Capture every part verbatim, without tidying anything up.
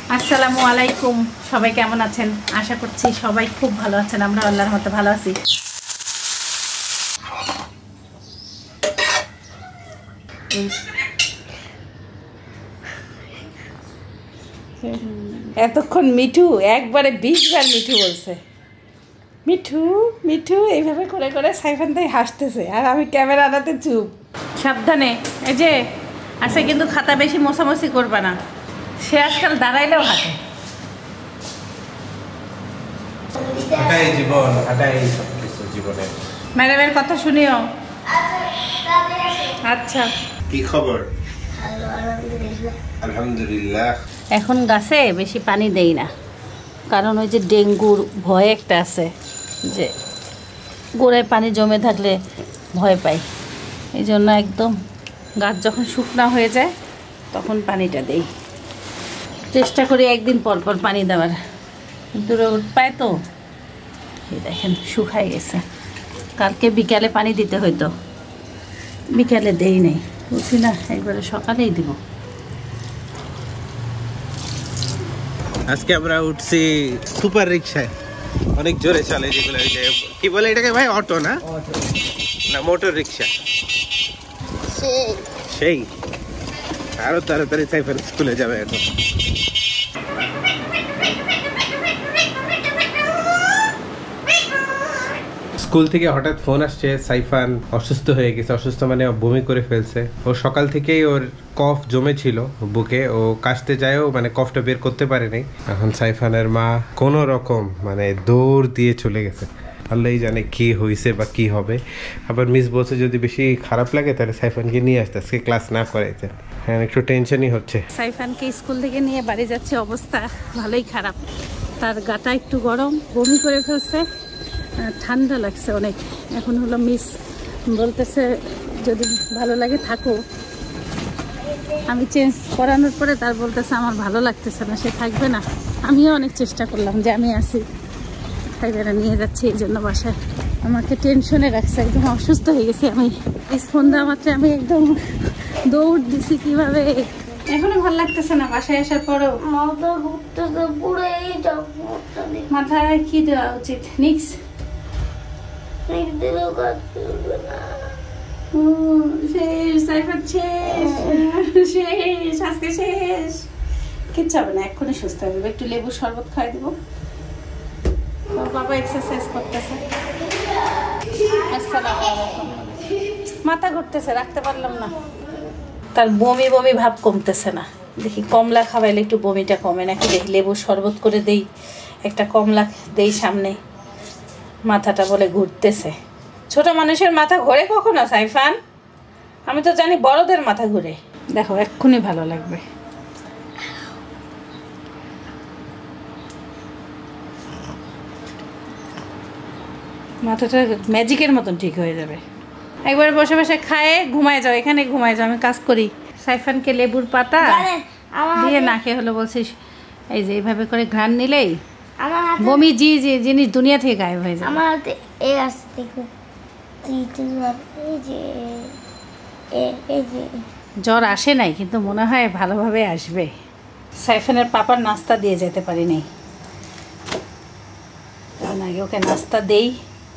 আসসালামু আলাইকুম, সবাই কেমন আছেন? আশা করছি সবাই খুব ভালো আছেন। আমরা আল্লাহর মতো ভালো আছি। এতক্ষণ মিঠু একবারে বিশ বার মিঠু বলছে, মিঠু মিঠু এইভাবে করে করে সাইফান তাই হাসতেছে, আর আমি ক্যামেরা আনাতে চুপ। সাবধানে, এই যে আচ্ছা, কিন্তু খাতা বেশি মোছামছি করবা না। সে আজকাল দাঁড়াইলেও হাঁটে। এটাই জীবন, এটাই সবকিছু জীবনে। ম্যাডামের কথা শুনিও। আচ্ছা, কি খবর? আলহামদুলিল্লাহ। এখন গাছে বেশি পানি দেই না, কারণ ওই যে ডেঙ্গুর ভয় একটা আছে, যে গোড়ায় পানি জমে থাকলে ভয় পাই। এই জন্য একদম গাছ যখন শুকনা হয়ে যায় তখন পানিটা দেই। চেষ্টা করি একদিন পর পর পানি দেওয়ার, কিন্তু রোদ পায় তো। এই দেখেন শুকায় গেছে। কালকে বিকালে পানি দিতে হইতো, বিকালে দেই নেই, বুঝছি না, একবারে সকালেই দিব। আজকে আমরা উঠছি সুপার রিক্সায়, অনেক জোরে চলে, যেগুলো কি বলে এটাকে ভাই, অটো না না মোটর রিক্সা। সেই আরো তাড়াতাড়ি সাইফার স্কুলে যাবে এখন। স্কুল থেকে হঠাৎ ফোন আসছে, সাইফান অসুস্থ হয়ে গেছে। অসুস্থ মানে বমি করে ফেলছে। ও সকাল থেকেই ওর কফ জমেছিল বুকে, ও কাশতে যায়ও মানে কফটা বের করতে পারেনি। এখন সাইফানের মা কোনো রকম মানে দৌড় দিয়ে চলে গেছে। আল্লাহই জানে কি হয়েছে বা কি হবে। আবার মিস বলছে যদি বেশি খারাপ লাগে তাহলে সাইফানকে নিয়ে আসতে, আজকে ক্লাস না করাইতে। হ্যাঁ, একটু টেনশনই হচ্ছে। সাইফানকে স্কুল থেকে নিয়ে বাড়ি যাচ্ছে, অবস্থা ভালোই খারাপ। তার গাটা একটু গরম, বমি করে ফেলছে, ঠান্ডা লাগছে অনেক। এখন হলো মিস বলতেছে যদি ভালো লাগে থাকো। আমি চেঞ্জ করানোর পরে তার বলতেছে আমার ভালো লাগতেছে না, সে থাকবে না। আমিও অনেক চেষ্টা করলাম যে আমি আসি, থাকবে না, নিয়ে যাচ্ছি এই জন্য বাসায়। আমাকে টেনশনে রাখছে, একদম অসুস্থ হয়ে গেছি আমি। ফোন দেওয়া মাত্র আমি একদম দৌড় দিছি কিভাবে। এখনো ভালো লাগতেছে না, বাসায় আসার পরও মাথায় কি দেওয়া উচিত? নিক্স কিচ্ছু হবে না, এক্ষুনি সুস্থ হয়ে যাবে। একটু লেবুর শরবত খাই দিব। বাবা এক্সারসাইজ করতেছে। মাথা ঘুরতেছে, রাখতে পারলাম না। তার বমি বমি ভাব কমতেছে না। দেখি কমলা খাওয়াইলে একটু বমিটা কমে নাকি, দেখি লেবুর শরবত করে দেই, একটা কমলা দেই সামনে। মাথাটা বলে ঘুরতেছে। ছোট মানুষের মাথা ঘোরে কখনো সাইফান? আমি তো জানি বড়দের মাথা ঘুরে। দেখো এক্ষুনি ভালো লাগবে। মাথাটা ম্যাজিকের মতন ঠিক হয়ে যাবে। একবার বসে বসে খায়ে ঘুমায় যাও, এখানে ঘুমায় যাও, আমি কাজ করি। সাইফানকে লেবুর পাতা দিয়ে নাকে হলো বলছিস, এই যে এইভাবে করে ঘ্রাণ নিলেই বমি জি যে জিনিস দুনিয়া থেকে গায়েব হয়ে যায়। আমার হাতে এই আছে, দেখো জ্বর আসে নাই, কিন্তু মনে হয় ভালোভাবে আসবে। সাইফানের পাপার নাস্তা দিয়ে যেতে পারি নাই, তখন আগে ওকে নাস্তা দেই।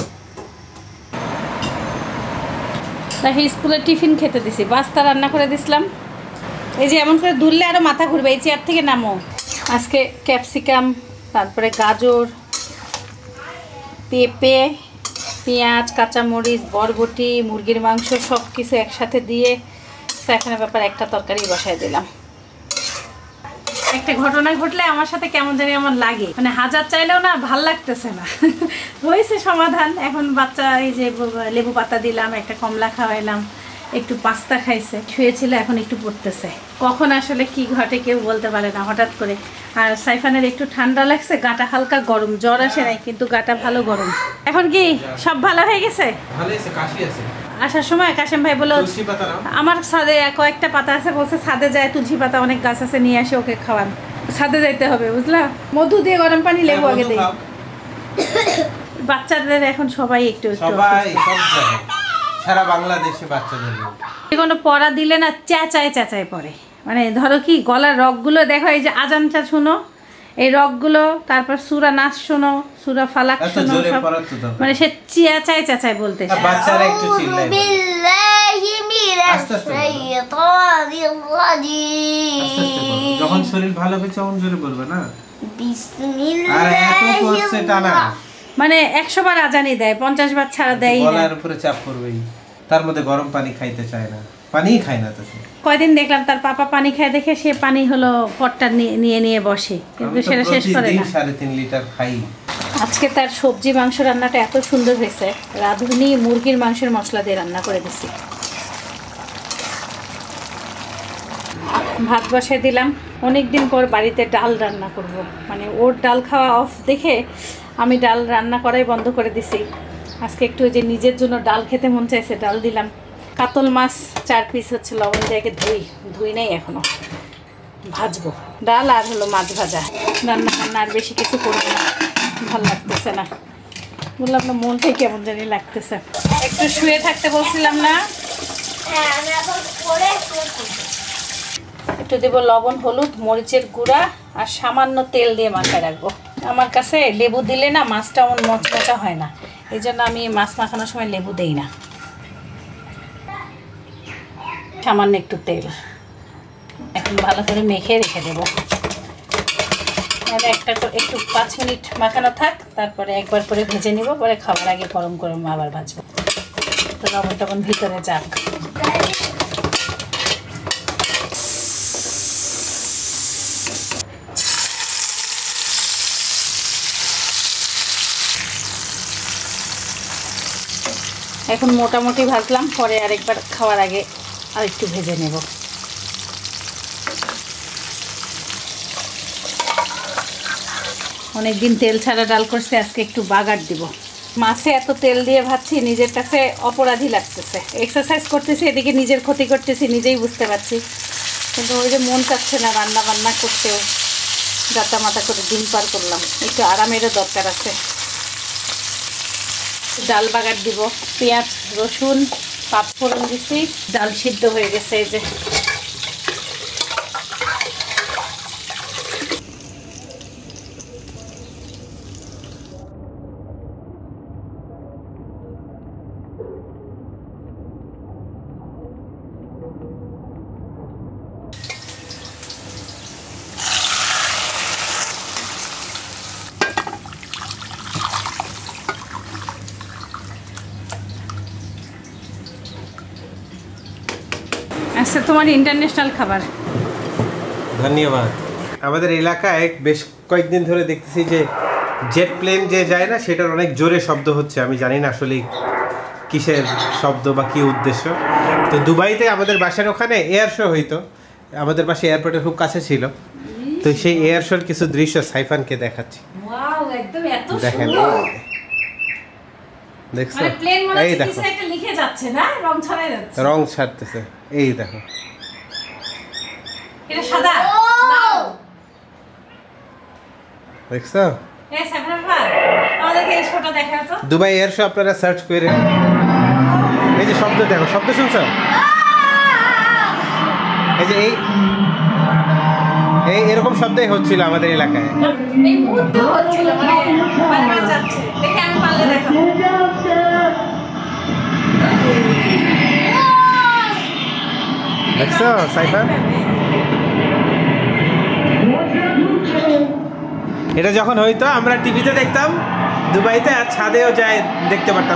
তাকে স্কুলে টিফিন খেতে দিছি, পাস্তা রান্না করে দিছিলাম। এই যে এমন করে দুললে আরও মাথা ঘুরবে, এই চেয়ার থেকে নামো। আজকে ক্যাপসিকাম, তারপরে গাজর, পেঁপে, পেঁয়াজ, কাঁচামরিচ, বরবটি, মুরগির মাংস সব কিছু একসাথে দিয়ে সাইফানের ব্যাপার একটা তরকারি বসাই দিলাম। একটা ঘটনা ঘটলে আমার সাথে কেমন জানি আমার লাগে, মানে হাজার চাইলেও না ভাল লাগতেছে না। হয়েছে সমাধান। এখন বাচ্চা এই যে লেবু পাতা দিলাম, একটা কমলা খাওয়াইলাম, একটু পাস্তা খাইছে, শুয়েছিল, এখন একটু পড়তেছে। কখন আসলে কি ঘটে কেউ বলতে পারে না, হঠাৎ করে। আর সাইফানের একটু ঠান্ডা লাগছে, গাটা হালকা গরম, জ্বর আসে নাই কিন্তু গাটা ভালো গরম। এখন কি সব ভালো হয়ে গেছে? আসার সময় কাশেম ভাই বলল আমার ছাদে কয়েকটা পাতা আছে, বলছে ছাদে যায়, তুলসী পাতা অনেক গাছ আছে, নিয়ে আসে ওকে খাওয়ান। ছাদে যাইতে হবে, বুঝলা? মধু দিয়ে গরম পানি, লেবু আগে দেই। বাচ্চাদের এখন সবাই একটু একটু সারা বাংলাদেশে বাচ্চাদের কোনো পড়া দিলে না চেঁচায় চেঁচায় পড়ে, মানে ধরো কি গলার রগগুলো দেখো, এই যে আজানটা শুনো, এই রগগুলো, তারপর সূরা নাস শোনো, সূরা ফালাক শোনো, মানে সে চিয়া চাই চাচাই বলতে বাচ্চারা একটু চিল্লায় বিল্লাহি মিনাশ শাইতানির রাজিম। যখন শরীর ভালো হবে তখন জোরে বলবে না বিসমিল্লাহ। আর এত করছে টানা, মানে একশো বার আজানই দেয়, পঞ্চাশ বার ছাড়া দেয় না। গলার উপরে চাপ পড়বেই, তার মধ্যে গরম পানি খাইতে চায় না, পানিই খায় না তো সে। কয়দিন দেখলাম তার পাপা পানি খায় দেখে সে পানি হলো পটটা নিয়ে নিয়ে বসে, কিন্তু সেটা শেষ করে না। সাড়ে তিন লিটার খাই। আজকে তার সবজি মাংস রান্নাটা এত সুন্দর হয়েছে, রাঁধুনি মুরগির মাংসের মশলা দিয়ে রান্না করে দিছি। ভাত বসায় দিলাম। অনেকদিন পর বাড়িতে ডাল রান্না করব, মানে ওর ডাল খাওয়া অফ দেখে আমি ডাল রান্না করাই বন্ধ করে দিছি। আজকে একটু যে নিজের জন্য ডাল খেতে মন চাইছে, ডাল দিলাম। কাতল মাছ চার পিস হচ্ছে, লবণ দিয়ে ধুই ধুই নেই এখনো, ভাজবো। ডাল আর হলো মাছ ভাজা, রান্না বান্না আর বেশি কিছু করবো না, ভালো লাগতেছে না। বললাম না, মনটাই কেমন জানি লাগতেছে। একটু শুয়ে থাকতে বলছিলাম না, একটু দেবো লবণ, হলুদ, মরিচের গুঁড়া আর সামান্য তেল দিয়ে মাখায় রাখবো। আমার কাছে লেবু দিলে না মাছটা এমন মচমচা হয় না, এই জন্য আমি মাছ মাখানোর সময় লেবু দেই না। সামান্য একটু তেল এখন ভালো করে মেখে রেখে দেবো। একটা একটু পাঁচ মিনিট মাখানো থাক, তারপরে একবার করে ভেজে নিব, পরে খাবার আগে গরম গরম আবার ভাজবো। তো লবণ টবণ ভিতরে যাক। এখন মোটামুটি ভাজলাম, পরে আরেকবার খাওয়ার আগে আর একটু ভেজে নেব। অনেকদিন তেল ছাড়া ডাল করছে, আজকে একটু বাগার দিব। মাছে এত তেল দিয়ে ভাজছি, নিজের কাছে অপরাধী লাগতেছে। এক্সারসাইজ করতেছি, এদিকে নিজের ক্ষতি করতেছি, নিজেই বুঝতে পারছি। কিন্তু ওই যে মন চাচ্ছে না রান্না বান্না করতেও, গাতা মাথা করে দিন পার করলাম, একটু আরামেরও দরকার আছে। ডাল বাগার দিব, পেঁয়াজ রসুন পাঁচফোড়ন দিচ্ছি, ডাল সিদ্ধ হয়ে গেছে। এই যে আচ্ছা, তোমার ইন্টারন্যাশনাল খাবার। ধন্যবাদ। আমাদের এলাকায় বেশ কয়েকদিন ধরে দেখতেছি যে জেট প্লেন যে যায় না, সেটার অনেক জোরে শব্দ হচ্ছে। আমি জানি না আসলে কিসের শব্দ বা কী উদ্দেশ্য। তো দুবাইতে আমাদের বাসার ওখানে এয়ার শো হইতো, আমাদের বাসা এয়ারপোর্টের খুব কাছে ছিল। তো সেই এয়ার শোর কিছু দৃশ্য সাইফানকে দেখাচ্ছি। দেখেন, দেখছো, এই দেখো রং ছাড়তেছে, এই দেখো। দেখছো, দুবাই এয়ার শো আপনারা সার্চ করে, এই যে শব্দ দেখো, শব্দ শুনছো, এই যে এই এই এরকম শব্দই হচ্ছিল আমাদের এলাকায়। দেখছো সাইফান, এটা যখন হইতো আমরা টিভিতে দেখতাম দুবাইতে, আর ছাদেও যায় দেখতে পারতাম।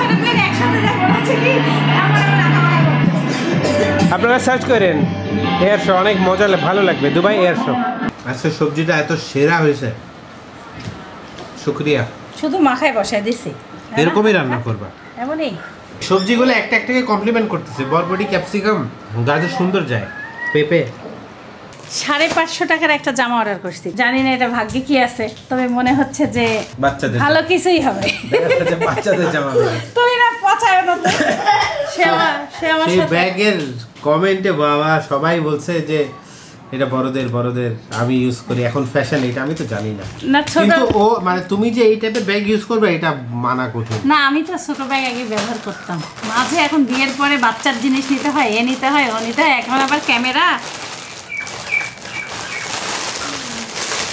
আপনারা সার্চ করেন এয়ার শো, অনেক মজা, ভালো লাগবে, দুবাই এয়ার শো। আজকে সবজিটা এত সেরা হয়েছে, শুকরিয়া। শুধু মাখায় বসায় দিছি, এরকমই রান্না করবা। এমনই সবজিগুলো একটা একটাকে কমপ্লিমেন্ট করতেছে, বরবটি, ক্যাপসিকাম, গাজর সুন্দর যায়, পেঁপে। সাড়ে পাঁচশো টাকার একটা জামা অর্ডার করছি, জানি না এটা ভাগ্যে কি আছে, তবে মনে হচ্ছে যে বাচ্চাদের ভালো কিছুই হবে। বাচ্চাদের জামা তুমি না পচায় না তো। সে আমার সে আমার সেই ব্যাগের কমেন্টে বাবা সবাই বলছে যে এটা বড়দের বড়দের, আমি ইউজ করি, এখন ফ্যাশন এটা, আমি তো জানি না। কিন্তু ও মানে তুমি যে এই টাইপের ব্যাগ ইউজ করবে এটা মানা কঠিন। না, আমি তো ছোট ব্যাগ আগে ব্যবহার করতাম, মাঝে এখন বিয়ের পরে বাচ্চার জিনিস নিতে হয়, এ নিতে হয়, ও নিতে হয়, এখন আবার ক্যামেরা,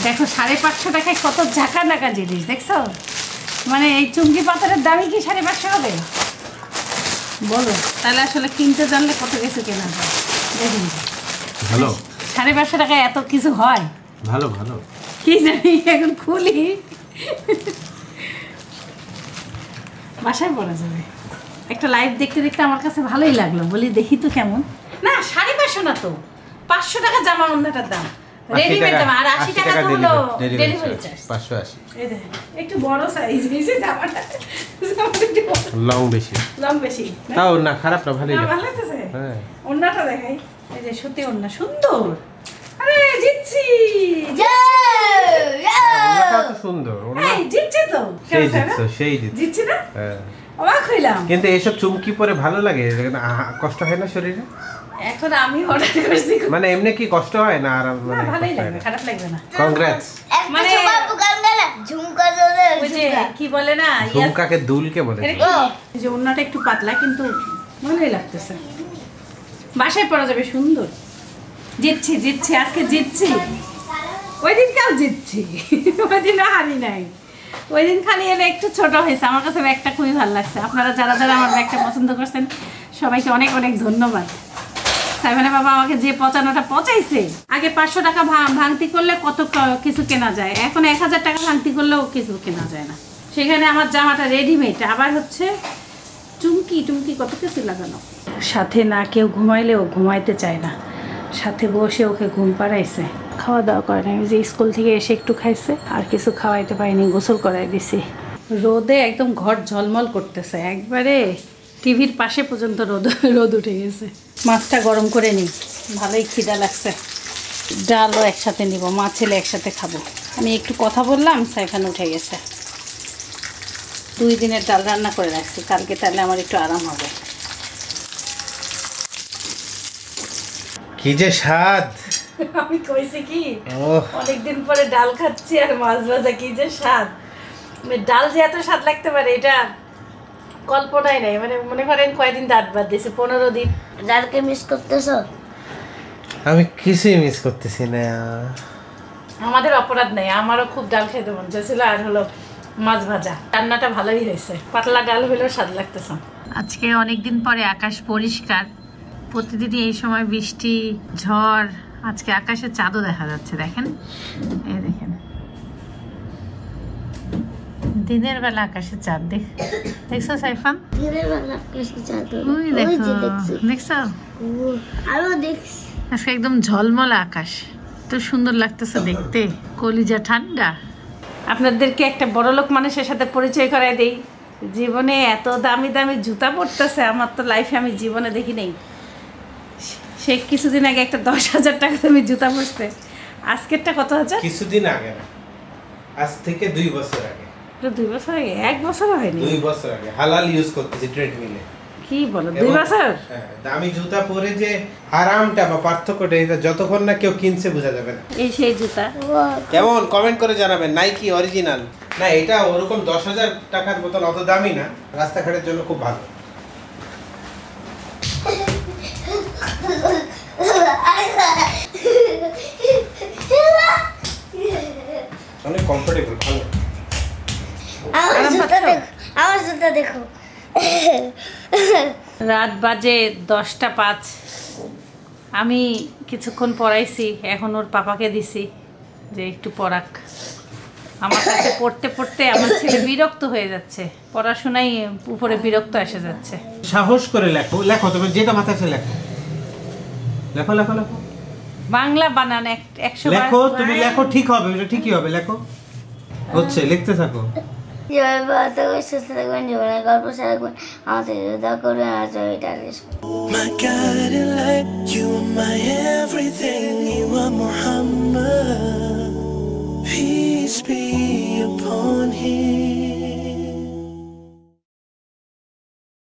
দেখো সাড়ে পাঁচশো টাকায় কত ঝাঁকা নাকা জিনিস দেখছো, মানে এই চুমকি পাথরের দামই কি সাড়ে পাঁচশো হবে বলো? তাহলে আসলে কিনতে জানলে কত কিছু কেনা যায়। দেখুন ভালো, সাড়ে পাঁচশো টাকায় এত কিছু হয়? ভালো ভালো, কি জানি, এখন খুলি বাসায় পড়া যাবে। একটা লাইভ দেখতে দেখতে আমার কাছে ভালোই লাগলো, বলি দেখি তো কেমন। না সাড়ে পাঁচশো না তো, পাঁচশো টাকা জামা ওন্নাটার দাম, রেডিমেড জামা, আর আশি টাকা তো হলো ডেলিভারি চার্জ। পাঁচশো আশি। এই দেখেন একটু বড় সাইজ এই জামাটা, লং বেশি, লং বেশি তাও না খারাপ না, ভালোই ভালো লাগতেছে। হ্যাঁ ওন্নাটা দেখাই, এই যে সত্যি ওন্না সুন্দর। আরে জিতছি, ওন্নাটা তো সুন্দর, এই জিতছি তো, সেই জিতছো, সেই জিতছো, জিতছি না? হ্যাঁ অবাক হইলাম। কিন্তু এসব চুমকি পরে ভালো লাগে, কষ্ট হয় না শরীরে? এখন আমি অর্ডার করছি, মানে এমনি কি কষ্ট হয় না? আর মানে ভালোই লাগবে, খারাপ লাগবে না। কংগ্রাটস। মানে ঝুমকা ধরে ওই যে কি বলে না, ঝুমকাকে দুলকে বলে, এই যে ওন্নাটা একটু পাতলা কিন্তু ভালোই লাগতেছে, বাসায় পরা যাবে সুন্দর। জিতছি জিতছি আজকে জিতছি, ওই দিন কাল জিতছি, ওই দিন হারি নাই, ওই দিন খালি এলে একটু ছোট হয়েছে। আমার কাছে ব্যাগটা খুবই ভালো লাগছে। আপনারা যারা যারা আমার ব্যাগটা পছন্দ করছেন সবাইকে অনেক অনেক ধন্যবাদ। সাইফানা বাবা আমাকে যে পচানোটা পচাইছে, আগে পাঁচশো টাকা ভাঙতি করলে কত কিছু কেনা যায়, এখন এক হাজার টাকা ভাঙতি করলেও কিছু কেনা যায় না। সেখানে আমার জামাটা রেডিমেড, আবার হচ্ছে চুমকি টুমকি কত কিছু লাগানো। সাথে না কেউ ঘুমাইলেও ঘুমাইতে চায় না, সাথে বসে ওকে ঘুম পাড়াইছে, খাওয়া দাওয়া করে না, যে স্কুল থেকে এসে একটু খাইছে, আর কিছু খাওয়াইতে পারিনি, গোসল করাই দিছি। রোদে একদম ঘর ঝলমল করতেছে, একবারে টিভির পাশে পর্যন্ত রোদ রোদ উঠে গেছে। মাছটা গরম করে নিই, ভালোই খিদা লাগছে। ডালও একসাথে নিব, মা ছেলে একসাথে খাবো। আমি একটু কথা বললাম, সাইফান উঠে গেছে। দুই দিনের ডাল রান্না করে রাখছি, কালকে তাহলে আমার একটু আরাম হবে। কি যে স্বাদ! আমি কইছি কি অনেকদিন পরে ডাল খাচ্ছি আর মাছ ভাজা, কি যে স্বাদ! ডাল যে এত স্বাদ লাগতে পারে এটা কল্পনাই নাই। মানে মনে করেন কয়দিন দাঁত বাদ দিয়েছে, পনেরো দিন। ডালকে মিস করতেছো? আমি কিছুই মিস করতেছি না। আমাদের অপরাধ নেই, আমারও খুব ডাল খেতে মন চাইছিল, আর হলো মাছ ভাজা। রান্নাটা ভালোই হয়েছে, পাতলা ডাল হলেও স্বাদ লাগতেছে। আজকে অনেকদিন পরে আকাশ পরিষ্কার, প্রতিদিনই এই সময় বৃষ্টি ঝড়, আজকে আকাশে চাঁদও দেখা যাচ্ছে। দেখেন, এই দেখেন দিনের বেলা আকাশে চাঁদ। দেখ দেখছো সাইফান? দিনের বেলা আকাশে চাঁদ, ওই দেখো, দেখছো? আরো দেখছি, আজকে একদম ঝলমলা আকাশ, তো সুন্দর লাগতেছে দেখতে, কলিজা ঠান্ডা। আপনাদেরকে একটা বড়লোক মানুষের সাথে পরিচয় করায় দেই। জীবনে এত দামি দামি জুতা পরতেছে আমার তো লাইফে আমি জীবনে দেখি নেই। সে কিছুদিন আগে একটা দশ হাজার টাকা দামি জুতা পরছে, আজকেরটা কত হাজার? কিছুদিন আগে না, আজ থেকে দুই বছর আগে। দুই বছর আগে? এক বছর হয়নি, দুই বছর আগে হালাল ইউজ করতেছি ট্রেডমিলে। কি বলো, দুই বছর? দামি জুতা পরে যে আরামটা বা পার্থক্যটা, এটা যতক্ষণ না কেউ কিনছে বোঝা যাবে না। এই সেই জুতা কেমন কমেন্ট করে জানাবেন। নাইকি অরিজিনাল না, এটা ওরকম দশ হাজার টাকার মতন অত দামি না, রাস্তাঘাটের জন্য খুব ভালো। অনেক কমফোর্টেবল, ভালো। আমার জুতা দেখো, আমার জুতা দেখো। রাত বাজে দশটা পাঁচ, আমি কিছুক্ষণ পড়াইছি, এখন ওর পাপাকে দিছি যে একটু পড়াক। আমার কাছে পড়তে পড়তে আমার ছেলে বিরক্ত হয়ে যাচ্ছে, পড়াশোনায় উপরে বিরক্ত এসে যাচ্ছে। সাহস করে লেখো, লেখো তুমি যেটা মাথায় আছে লেখো, লেখো লেখো লেখো। বাংলা বানান একশো লেখো, তুমি লেখো, ঠিক হবে, এটা ঠিকই হবে, লেখো। হচ্ছে, লিখতে থাকো। সুস্থ থাকবেন, জীবনের গল্প রাখবেন, আমাদের হৃদয় করবেন, আর জয়টা My guiding light, you are my everything, you are Muhammad. Peace be upon him.